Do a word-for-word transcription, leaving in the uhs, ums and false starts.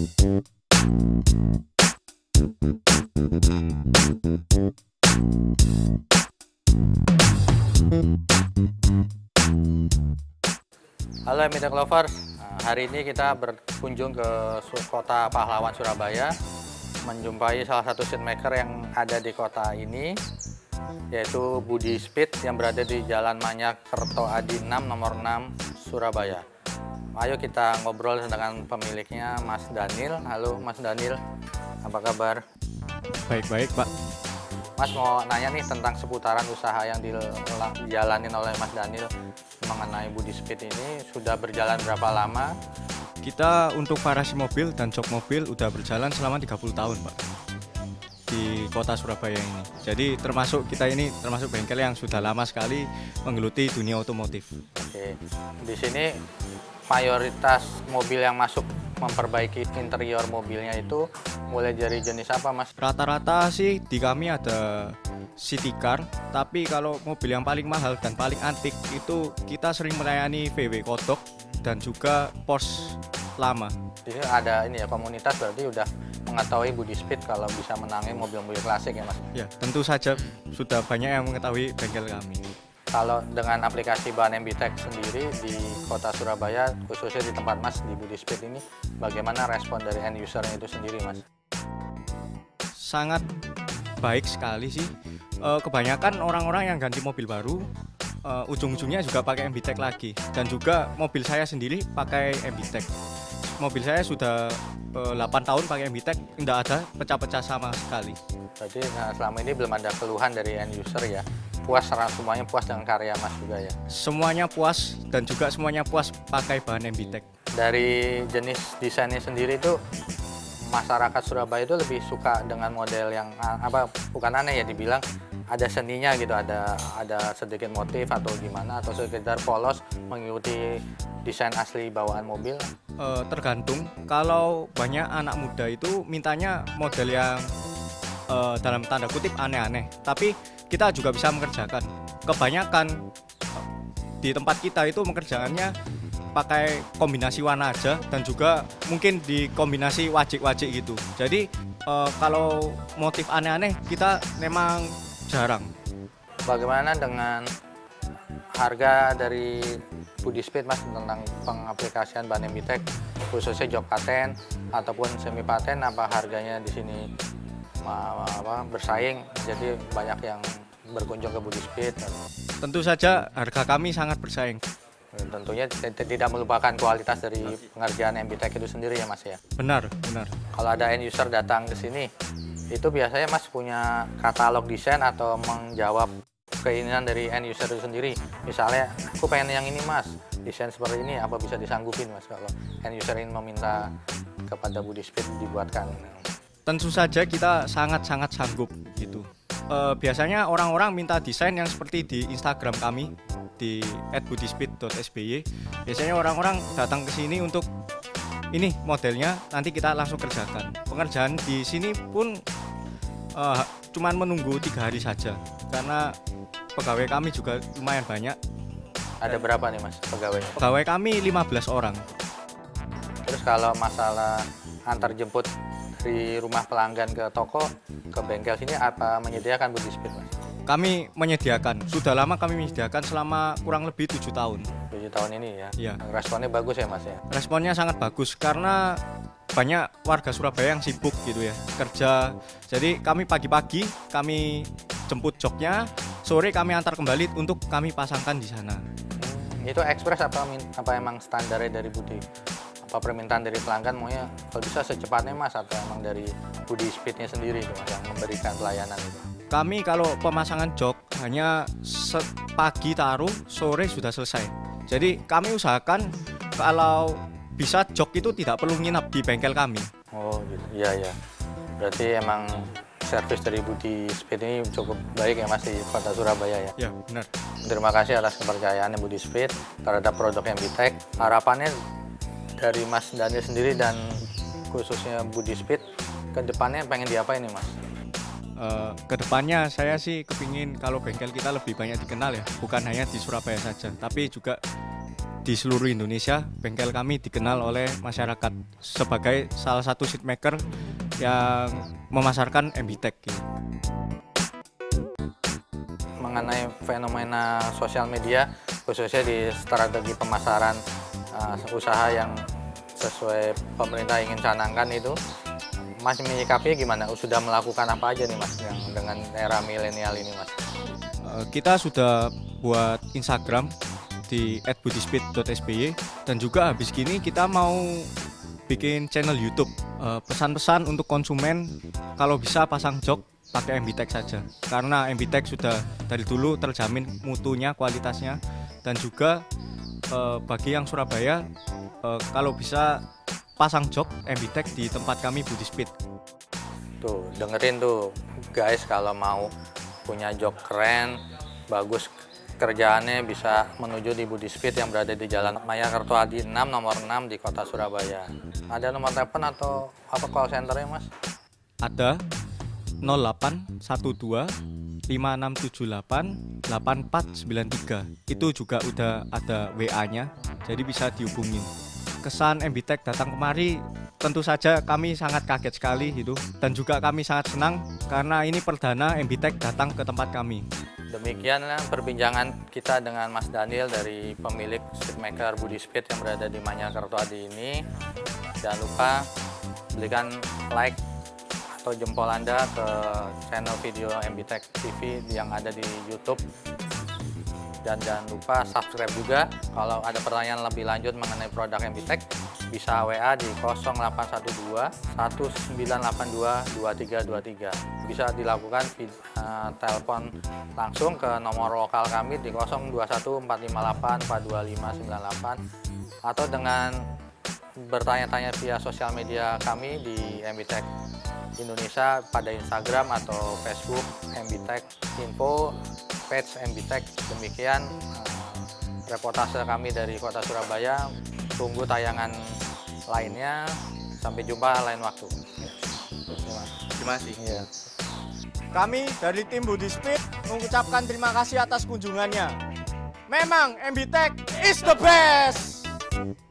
Halo M B Tech Lovers, hari ini kita berkunjung ke kota pahlawan Surabaya, menjumpai salah satu seat maker yang ada di kota ini, yaitu Budi Speed yang berada di Jalan Manyak Kertoadi enam nomor enam Surabaya. Ayo kita ngobrol dengan pemiliknya, Mas Daniel. Halo Mas Daniel, apa kabar? Baik-baik Pak. Mas mau nanya nih tentang seputaran usaha yang dijalanin oleh Mas Daniel mengenai Budi Speed ini, sudah berjalan berapa lama? Kita untuk varasi mobil dan jok mobil udah berjalan selama tiga puluh tahun Pak di kota Surabaya ini. Jadi termasuk kita ini termasuk bengkel yang sudah lama sekali menggeluti dunia otomotif. Oke, di sini mayoritas mobil yang masuk memperbaiki interior mobilnya itu mulai dari jenis apa Mas? Rata-rata sih di kami ada city car, tapi kalau mobil yang paling mahal dan paling antik itu kita sering melayani V W Kodok dan juga Porsche lama. Di sini ada ini ya, komunitas berarti udah mengetahui Budi Speed kalau bisa menangi mobil-mobil klasik ya Mas? Ya, tentu saja sudah banyak yang mengetahui bengkel kami. Kalau dengan aplikasi bahan M B Tech sendiri di kota Surabaya, khususnya di tempat Mas di Budi Speed ini, bagaimana respon dari end usernya itu sendiri Mas? Sangat baik sekali sih. E, kebanyakan orang-orang yang ganti mobil baru, e, ujung-ujungnya juga pakai M B Tech lagi. Dan juga mobil saya sendiri pakai M B Tech. Mobil saya sudah e, delapan tahun pakai M B Tech, tidak ada pecah-pecah sama sekali. Berarti nah, selama ini belum ada keluhan dari end user ya? Puas, semuanya puas dengan karya Mas juga ya? Semuanya puas dan juga semuanya puas pakai bahan M B Tech. Dari jenis desainnya sendiri itu, masyarakat Surabaya itu lebih suka dengan model yang apa, bukan aneh ya dibilang ada seninya gitu, ada ada sedikit motif atau gimana, atau sekedar polos mengikuti desain asli bawaan mobil? E, tergantung. Kalau banyak anak muda itu mintanya model yang e, dalam tanda kutip aneh-aneh, tapi kita juga bisa mengerjakan. Kebanyakan di tempat kita itu mengerjakannya pakai kombinasi warna aja dan juga mungkin di kombinasi wajik-wajik gitu. Jadi e, kalau motif aneh-aneh kita memang jarang. Bagaimana dengan harga dari Budi Speed Mas tentang pengaplikasian bahan M B Tech, khususnya job paten ataupun semi paten, apa harganya di sini apa, bersaing, jadi banyak yang berkunjung ke Budi Speed? Tentu saja harga kami sangat bersaing. Tentunya tidak melupakan kualitas dari pengerjaan M B Tech itu sendiri ya Mas ya? Benar, benar. Kalau ada end user datang ke sini, itu biasanya Mas punya katalog desain atau menjawab keinginan dari end user itu sendiri? Misalnya, aku pengen yang ini Mas, desain seperti ini, apa bisa disanggupin Mas kalau end user ingin meminta kepada Budi Speed dibuatkan? Tentu saja kita sangat-sangat sanggup gitu. E, biasanya orang-orang minta desain yang seperti di Instagram kami di et budispeed dot s b y. Biasanya orang-orang datang ke sini untuk ini modelnya, nanti kita langsung kerjakan. Pengerjaan di sini pun e, cuman menunggu tiga hari saja karena pegawai kami juga lumayan banyak. Ada berapa nih Mas pegawainya? Pegawai kami lima belas orang. Terus kalau masalah antar jemput dari rumah pelanggan ke toko, ke bengkel sini, apa menyediakan Budi Speed Mas? Kami menyediakan, sudah lama kami menyediakan selama kurang lebih tujuh tahun. tujuh tahun ini ya? Iya. Responnya bagus ya Mas ya? Responnya sangat bagus karena banyak warga Surabaya yang sibuk gitu ya, kerja. Jadi kami pagi-pagi kami jemput joknya, sore kami antar kembali untuk kami pasangkan di sana. Hmm, itu ekspres apa, apa emang standarnya dari Budi? Apa permintaan dari pelanggan maunya kalau bisa secepatnya Mas, atau emang dari Budi Speednya sendiri itu Mas yang memberikan pelayanan itu? Kami kalau pemasangan jok hanya pagi taruh, sore sudah selesai. Jadi kami usahakan kalau bisa jok itu tidak perlu nginap di bengkel kami. Oh gitu, iya ya. Berarti emang servis dari Budi Speed ini cukup baik ya Mas di kota Surabaya ya? Ya benar. Terima kasih atas kepercayaannya Budi Speed terhadap produk M B Tech. Harapannya dari Mas Daniel sendiri dan khususnya Budi Speed, ke depannya pengen diapain nih Mas? Uh, kedepannya saya sih kepingin kalau bengkel kita lebih banyak dikenal ya, bukan hanya di Surabaya saja, tapi juga di seluruh Indonesia bengkel kami dikenal oleh masyarakat sebagai salah satu seatmaker yang memasarkan M B T E C gitu. Mengenai fenomena sosial media, khususnya di strategi pemasaran uh, usaha yang sesuai pemerintah ingin canangkan itu, Mas menyikapi gimana? Sudah melakukan apa aja nih Mas yang dengan era milenial ini Mas? Uh, kita sudah buat Instagram di et budispeed dot s b y dan juga habis gini kita mau bikin channel YouTube. Uh, pesan-pesan untuk konsumen kalau bisa pasang jok pakai M B T E C saja, karena M B T E C sudah dari dulu terjamin mutunya, kualitasnya, dan juga uh, bagi yang Surabaya uh, kalau bisa pasang jok M B T E C di tempat kami Budispeed. Tuh dengerin tuh guys, kalau mau punya jok keren, bagus kerjaannya, bisa menuju di Budispeed yang berada di Jalan Maya Kertoadi enam nomor enam di kota Surabaya. Ada nomor telepon atau apa call centernya Mas? Ada nol delapan satu dua lima enam tujuh delapan delapan empat sembilan tiga. Itu juga udah ada W A-nya, jadi bisa dihubungin. Kesan M B T E C datang kemari tentu saja kami sangat kaget sekali gitu, dan juga kami sangat senang karena ini perdana M B T E C datang ke tempat kami. Demikianlah perbincangan kita dengan Mas Daniel dari pemilik seatmaker Budispeed yang berada di Manyar Kertoadi ini. Jangan lupa berikan like atau jempol Anda ke channel video M B T E C T V yang ada di YouTube. Dan jangan lupa subscribe juga. Kalau ada pertanyaan lebih lanjut mengenai produk M B T E C, bisa W A di nol delapan satu dua satu sembilan delapan dua dua tiga dua tiga. Bisa dilakukan uh, telepon langsung ke nomor lokal kami di nol dua satu empat lima delapan empat dua lima sembilan delapan, atau dengan bertanya-tanya via sosial media kami di M B T E C Indonesia pada Instagram atau Facebook M B T E C Info, page M B T E C. Demikian uh, reportase kami dari kota Surabaya. Tunggu tayangan lainnya. Sampai jumpa lain waktu. Terima kasih. Ya. Kami dari tim Budispeed mengucapkan terima kasih atas kunjungannya. Memang M B T E C is the best.